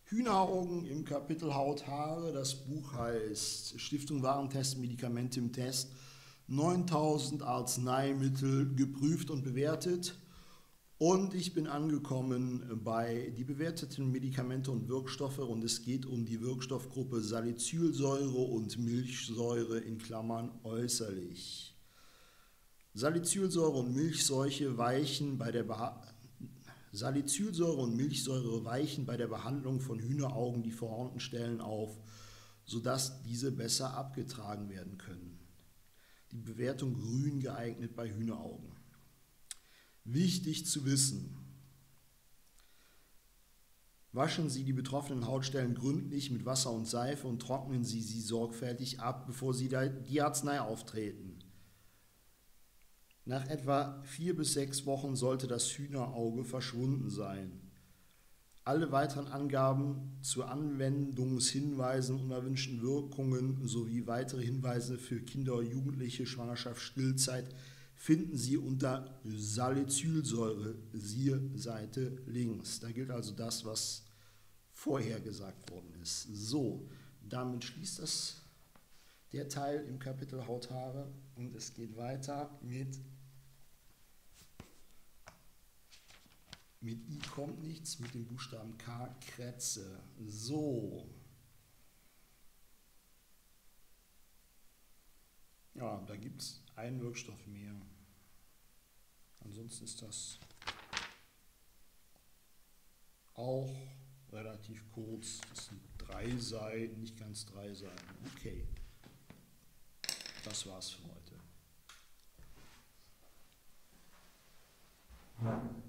Hühneraugen im Kapitel Haut, Haare. Das Buch heißt Stiftung Warentest, Medikamente im Test. 9000 Arzneimittel geprüft und bewertet. Und ich bin angekommen bei die bewerteten Medikamente und Wirkstoffe und es geht um die Wirkstoffgruppe Salicylsäure und Milchsäure in Klammern äußerlich. Salicylsäure und Milchsäure weichen bei der Milchsäure weichen bei der Behandlung von Hühneraugen die verhornten Stellen auf, sodass diese besser abgetragen werden können. Die Bewertung grün geeignet bei Hühneraugen. Wichtig zu wissen: Waschen Sie die betroffenen Hautstellen gründlich mit Wasser und Seife und trocknen Sie sie sorgfältig ab, bevor Sie die Arznei auftreten. Nach etwa 4 bis 6 Wochen sollte das Hühnerauge verschwunden sein. Alle weiteren Angaben zu Anwendungshinweisen, unerwünschten Wirkungen sowie weitere Hinweise für Kinder, Jugendliche, Schwangerschaft, Stillzeit finden Sie unter Salicylsäure, siehe Seite links. Da gilt also das, was vorher gesagt worden ist. So, damit schließt das der Teil im Kapitel Haut, Haare und es geht weiter mit I kommt nichts, mit dem Buchstaben K, Krätze. So. Ja, da gibt es einen Wirkstoff mehr. Ansonsten ist das auch relativ kurz. Das sind 3 Seiten, nicht ganz 3 Seiten. Okay, das war's für heute.